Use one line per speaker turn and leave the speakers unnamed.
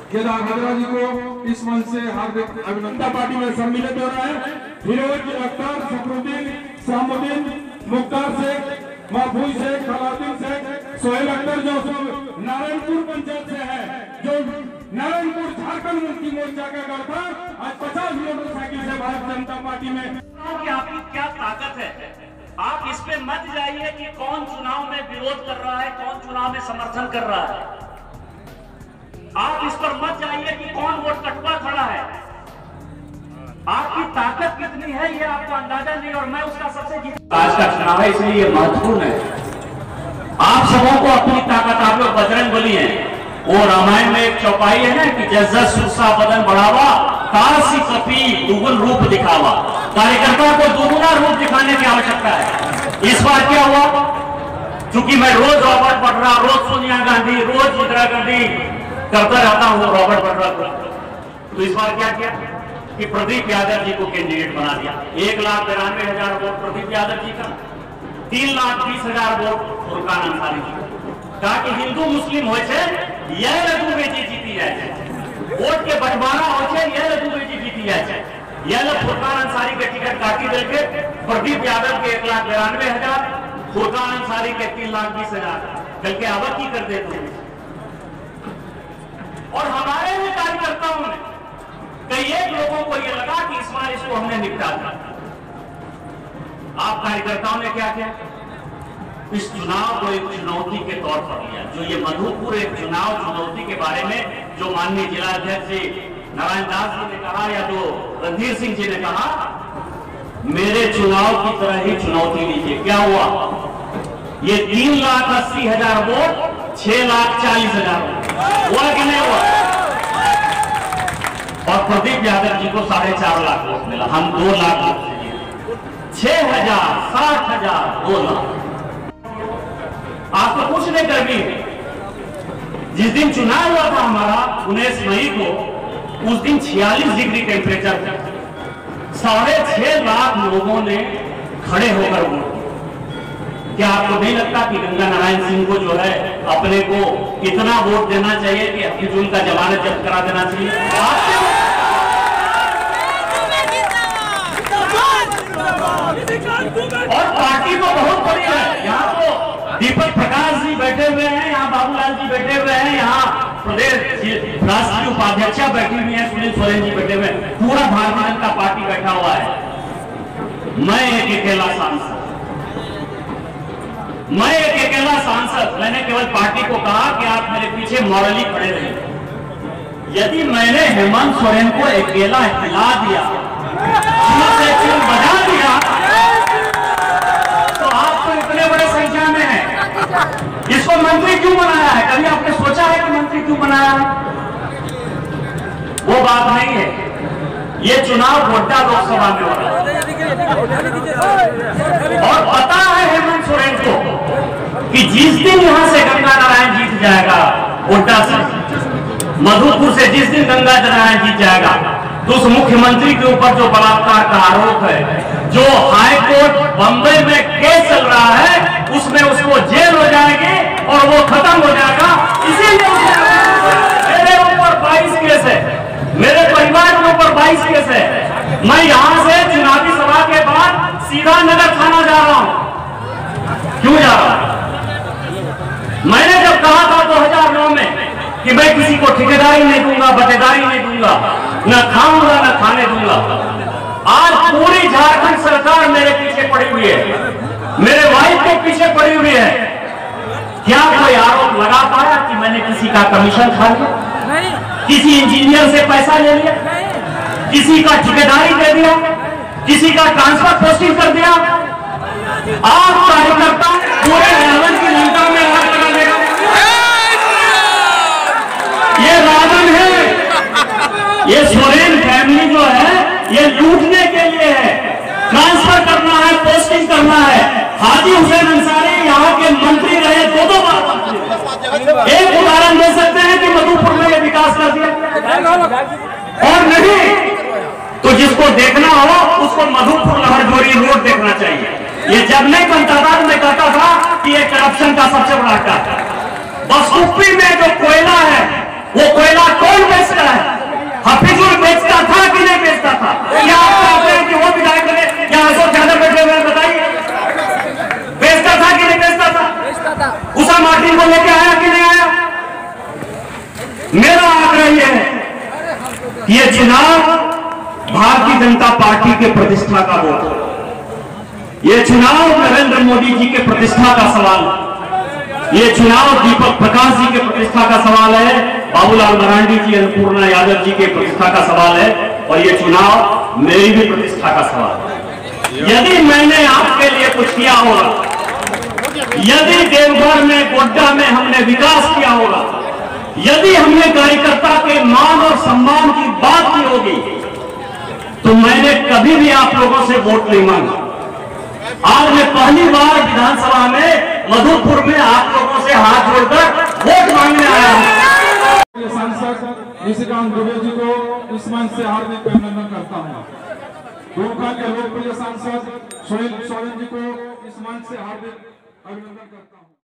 केदार हजरा जी को इस मंच से हार्दिक अभिनंदन।
पार्टी में सम्मिलित हो रहा है फिरोज अख्तर, फखरुद्दीन, सामुद्दीन, मुख्तार शेख, महफूज शेख, खलाउद्दीन शेख, सोहेल अख्तर जो सब नारायणपुर पंचायत से है, जो नारायणपुर झारखंड मुक्ति मोर्चा का गढ़ था, आज 50 मोटरसाइकिल से भारतीय जनता पार्टी में।
आपकी क्या ताकत है, आप इस पे मत जाइए कि कौन चुनाव में विरोध कर रहा है, कौन चुनाव में समर्थन कर रहा है। आप इस पर मत जाइए कि कौन वोट कटवा खड़ा है। आपकी ताकत कितनी है ये आपको अंदाजा नहीं, और मैं उसका सबसे आज का चुनाव है इसलिए ये महत्वपूर्ण है। आप सबों को अपनी ताकत, आप लोग बजरंग बली हैं। वो रामायण में एक चौपाई है ना कि जज्जा सुरसा बदन बढ़ावा, काशी कपी दुगुन रूप दिखावा। कार्यकर्ता को दुगुना रूप दिखाने की आवश्यकता है। इस बार क्या हुआ, चूंकि मैं रोज रॉबर्ट वड्रा, रोज सोनिया गांधी, रोज इंदिरा गांधी करता रहता हूँ रॉबर्ट वड्रा को, तो इस बार क्या किया कि प्रदीप यादव जी को कैंडिडेट बना दिया। 1,92,000 वोट प्रदीप यादव जी का, 3,20,000 वोट फुरकान अंसारी जी का। कहा कि हिंदू मुस्लिम हो यह लड्डू बेची जीती जाए, वोट के बंटवारा हो यह लड्डू बेची जीती जाए। यह लोग फुरकान अंसारी के टिकट काटी दे के प्रदीप यादव के 1,92,000, फुरकान अंसारी के 3,20,000 कल के आवक की कर देते। और हमारे भी कार्यकर्ताओं ने कई एक लोगों को यह लगा कि इस बार इसको हमने निपटा दिया। आप कार्यकर्ताओं ने क्या किया, इस चुनाव को एक चुनौती के तौर पर लिया। जो ये मधुपुर एक चुनाव चुनौती के बारे में जो माननीय जिला अध्यक्ष जी नारायण दास जी ने कहा, या जो रणधीर सिंह जी ने कहा, मेरे चुनाव की तरह ही चुनौती लीजिए। क्या हुआ, ये 3,80,000 वोट 6,40,000 हुआ कि नहीं हुआ। और प्रदीप यादव जी को 4.5 लाख वोट मिला, हम 2 लाख वोट से जीते। 6,000, 60,000, 2 लाख। आपको कुछ नहीं करनी है। जिस दिन चुनाव हुआ था हमारा 19 मई को, उस दिन 46 डिग्री टेम्परेचर था। 6.5 लाख लोगों ने खड़े होकर वोट दिया। क्या आपको नहीं लगता कि गंगा नारायण सिंह को जो है अपने को इतना वोट देना चाहिए कि हफीजुल का जमानत जब्त करा देना चाहिए? और पार्टी तो बहुत बड़ी है। यहाँ तो दीपक प्रकाश जी बैठे हुए हैं, यहाँ बाबूलाल जी बैठे हुए हैं, यहाँ प्रदेश राष्ट्रीय उपाध्यक्षा बैठी हुई है, सुनील सोरेन जी बैठे हुए हैं, पूरा भारतीय जनता पार्टी बैठा हुआ है। मैं एक अकेला सांसद, मैंने केवल पार्टी को कहा कि आप मेरे पीछे मॉरली खड़े रहे। यदि मैंने हेमंत सोरेन को अकेला हिला दिया, बजा दिया, तो आप तो इतने बड़े संख्या में हैं। इसको मंत्री क्यों बनाया है? कभी आपने सोचा है कि मंत्री क्यों बनाया है? वो बात नहीं है। ये चुनाव गोड्डा लोकसभा में हो रहा है, और पता है हेमंत सोरेन को कि जिस दिन यहां से गंगा नारायण जीत जाएगा, गोड्डा से, मधुपुर से जिस दिन गंगा नारायण जीत जाएगा, तो उस मुख्यमंत्री के ऊपर जो बलात्कार का आरोप है, जो हाईकोर्ट बंबई में केस चल रहा है, उसमें उसको जेल हो जाएगी और वो खत्म हो जाएगा। इसीलिए मेरे ऊपर 22 केस है, मेरे परिवार के ऊपर 22 केस है। मैं यहां से चुनावी सभा के बाद सीधा नगर थाना जा रहा हूं। क्यों जा रहा हूं? मैंने जब कहा था 2009 में कि मैं किसी को ठेकेदारी नहीं दूंगा, बटेदारी नहीं दूंगा, न खाऊंगा न खाने दूंगा, आज पूरी झारखंड सरकार मेरे पीछे पड़ी हुई है, मेरे वाइफ के पीछे पड़ी हुई है। क्या कोई आरोप लगा पाया कि मैंने किसी का कमीशन खा लिया, किसी इंजीनियर से पैसा ले लिया, किसी का ठेकेदारी दे दिया, किसी का ट्रांसफर पोस्टिंग कर दिया? आप कार्यकर्ता पूरे रावण की लंका में आग लगा देगा। ये रावण है, ये सोरेन फैमिली जो है ये लूटने के लिए है, ट्रांसफर करना है, पोस्टिंग करना है। हाजी हुसैन अंसारी यहाँ के मंत्री रहे, 2 बार मंत्री। एक उदाहरण दे सकते हैं कि मधुपुर में ये विकास कर दिया, और नहीं तो जिसको देखना हो उसको मधुपुर लहरजोरी रोड देखना चाहिए। ये जब नहीं पंचायत में कहता था कि ये करप्शन का सबसे बड़ा अड्डा है। बसुप्पी में जो कोयला है वो कोयला कौन बेचता है? हफीजुल बेचता था कि नहीं बेचता था? क्या आप चाहते हैं कि वो विधायक बने या अशोक यादव बैठे हुए? बताइए, बेचता था कि नहीं बेचता था? उषा मार्टिन को लेके आया कि नहीं आया? मेरा आग्रह यह है कि ये चुनाव भारतीय जनता पार्टी के प्रतिष्ठा का वोट है। ये चुनाव नरेंद्र मोदी जी के प्रतिष्ठा का सवाल है। ये चुनाव दीपक प्रकाश जी के प्रतिष्ठा का सवाल है, बाबूलाल मरांडी जी, अन्नपूर्णा यादव जी के प्रतिष्ठा का सवाल है, और ये चुनाव मेरी भी प्रतिष्ठा का सवाल है। यदि मैंने आपके लिए कुछ किया होगा, यदि देवघर में, गोड्डा में हमने विकास किया होगा, यदि हमने कार्यकर्ता के मान और सम्मान की बात की होगी, तो मैंने कभी भी आप लोगों से वोट नहीं मांगा। आज मैं पहली बार विधानसभा में मधुपुर में आप लोगों से हाथ जोड़कर वोट मांगने आया हूं।
सांसद निशिकांत दुबे जी को इस मंच से हार्दिक अभिनंदन करता हूं। दुमका के लोकप्रिय सांसद सोहेल सोरेन जी को इस मंच से हार्दिक अभिनंदन करता हूं।